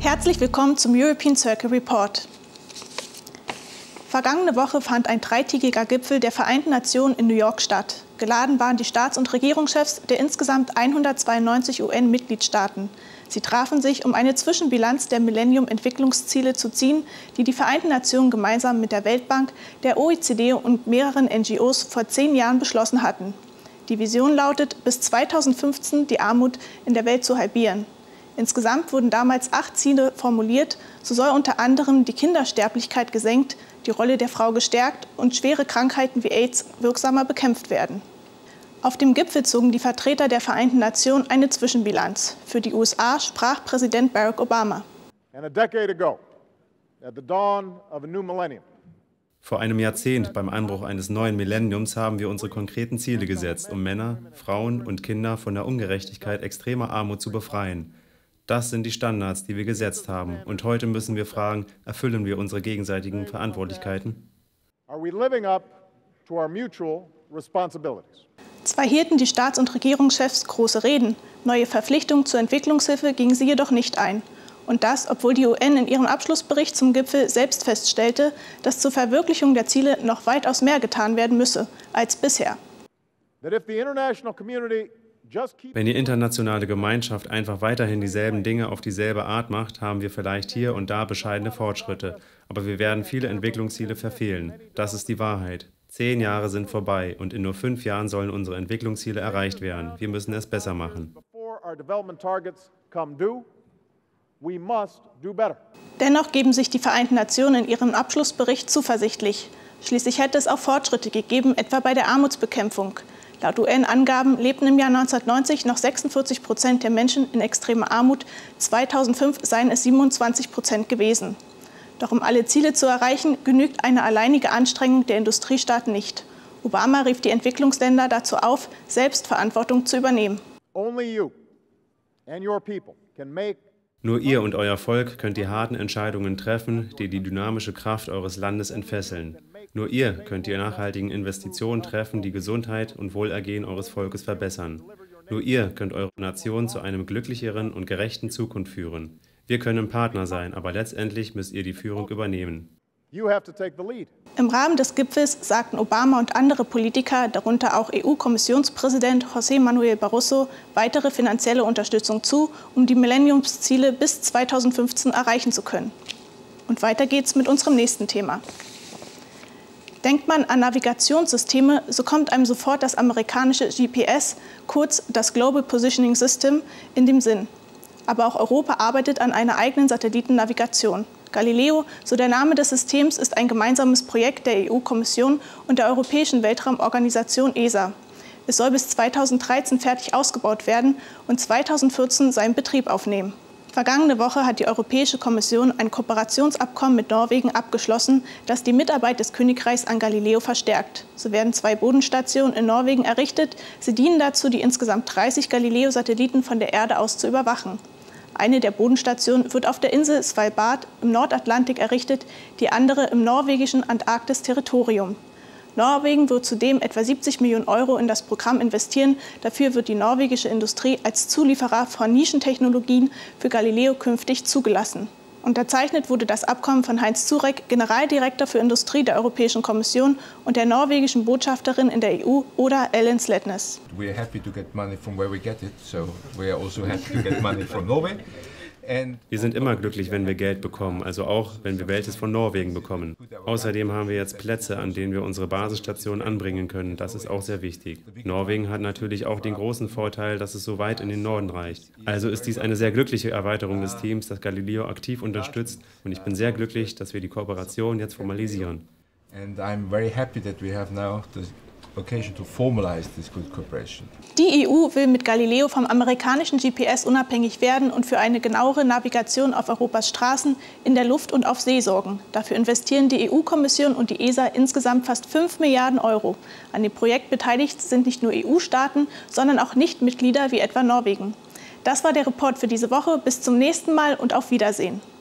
Herzlich willkommen zum European Circle Report. Vergangene Woche fand ein dreitägiger Gipfel der Vereinten Nationen in New York statt. Geladen waren die Staats- und Regierungschefs der insgesamt 192 UN-Mitgliedstaaten. Sie trafen sich, um eine Zwischenbilanz der Millennium-Entwicklungsziele zu ziehen, die die Vereinten Nationen gemeinsam mit der Weltbank, der OECD und mehreren NGOs vor 10 Jahren beschlossen hatten. Die Vision lautet, bis 2015 die Armut in der Welt zu halbieren. Insgesamt wurden damals 8 Ziele formuliert. So soll unter anderem die Kindersterblichkeit gesenkt, die Rolle der Frau gestärkt und schwere Krankheiten wie AIDS wirksamer bekämpft werden. Auf dem Gipfel zogen die Vertreter der Vereinten Nationen eine Zwischenbilanz. Für die USA sprach Präsident Barack Obama. Vor einem Jahrzehnt, beim Anbruch eines neuen Millenniums, haben wir unsere konkreten Ziele gesetzt, um Männer, Frauen und Kinder von der Ungerechtigkeit extremer Armut zu befreien. Das sind die Standards, die wir gesetzt haben. Und heute müssen wir fragen, erfüllen wir unsere gegenseitigen Verantwortlichkeiten? Zwar hielten die Staats- und Regierungschefs große Reden, neue Verpflichtungen zur Entwicklungshilfe gingen sie jedoch nicht ein. Und das, obwohl die UN in ihrem Abschlussbericht zum Gipfel selbst feststellte, dass zur Verwirklichung der Ziele noch weitaus mehr getan werden müsse als bisher. Wenn die internationale Gemeinschaft einfach weiterhin dieselben Dinge auf dieselbe Art macht, haben wir vielleicht hier und da bescheidene Fortschritte. Aber wir werden viele Entwicklungsziele verfehlen. Das ist die Wahrheit. 10 Jahre sind vorbei und in nur 5 Jahren sollen unsere Entwicklungsziele erreicht werden. Wir müssen es besser machen. Dennoch geben sich die Vereinten Nationen in ihrem Abschlussbericht zuversichtlich. Schließlich hätte es auch Fortschritte gegeben, etwa bei der Armutsbekämpfung. Laut UN-Angaben lebten im Jahr 1990 noch 46% der Menschen in extremer Armut, 2005 seien es 27% gewesen. Doch um alle Ziele zu erreichen, genügt eine alleinige Anstrengung der Industriestaaten nicht. Obama rief die Entwicklungsländer dazu auf, selbst Verantwortung zu übernehmen. Nur ihr und euer Volk könnt die harten Entscheidungen treffen, die die dynamische Kraft eures Landes entfesseln. Nur ihr könnt die nachhaltigen Investitionen treffen, die Gesundheit und Wohlergehen eures Volkes verbessern. Nur ihr könnt eure Nation zu einem glücklicheren und gerechten Zukunft führen. Wir können Partner sein, aber letztendlich müsst ihr die Führung übernehmen. Im Rahmen des Gipfels sagten Obama und andere Politiker, darunter auch EU-Kommissionspräsident José Manuel Barroso, weitere finanzielle Unterstützung zu, um die Millenniumsziele bis 2015 erreichen zu können. Und weiter geht's mit unserem nächsten Thema. Denkt man an Navigationssysteme, so kommt einem sofort das amerikanische GPS, kurz das Global Positioning System, in den Sinn. Aber auch Europa arbeitet an einer eigenen Satellitennavigation. Galileo, so der Name des Systems, ist ein gemeinsames Projekt der EU-Kommission und der Europäischen Weltraumorganisation ESA. Es soll bis 2013 fertig ausgebaut werden und 2014 seinen Betrieb aufnehmen. Vergangene Woche hat die Europäische Kommission ein Kooperationsabkommen mit Norwegen abgeschlossen, das die Mitarbeit des Königreichs an Galileo verstärkt. So werden 2 Bodenstationen in Norwegen errichtet. Sie dienen dazu, die insgesamt 30 Galileo-Satelliten von der Erde aus zu überwachen. Eine der Bodenstationen wird auf der Insel Svalbard im Nordatlantik errichtet, die andere im norwegischen Antarktis-Territorium. Norwegen wird zudem etwa 70 Millionen € in das Programm investieren. Dafür wird die norwegische Industrie als Zulieferer von Nischentechnologien für Galileo künftig zugelassen. Unterzeichnet wurde das Abkommen von Heinz Zurek, Generaldirektor für Industrie der Europäischen Kommission, und der norwegischen Botschafterin in der EU, Oda Ellen Sletnes. We are happy to get money from where we get it, so we are also happy to get money from Norway. Wir sind immer glücklich, wenn wir Geld bekommen, also auch, wenn wir welches von Norwegen bekommen. Außerdem haben wir jetzt Plätze, an denen wir unsere Basisstationen anbringen können. Das ist auch sehr wichtig. Norwegen hat natürlich auch den großen Vorteil, dass es so weit in den Norden reicht. Also ist dies eine sehr glückliche Erweiterung des Teams, das Galileo aktiv unterstützt. Und ich bin sehr glücklich, dass wir die Kooperation jetzt formalisieren. And I'm very happy that we have now the occasion to formalize this good cooperation. Die EU will mit Galileo vom amerikanischen GPS unabhängig werden und für eine genauere Navigation auf Europas Straßen, in der Luft und auf See sorgen. Dafür investieren die EU-Kommission und die ESA insgesamt fast 5 Milliarden €. An dem Projekt beteiligt sind nicht nur EU-Staaten, sondern auch Nichtmitglieder wie etwa Norwegen. Das war der Report für diese Woche. Bis zum nächsten Mal und auf Wiedersehen.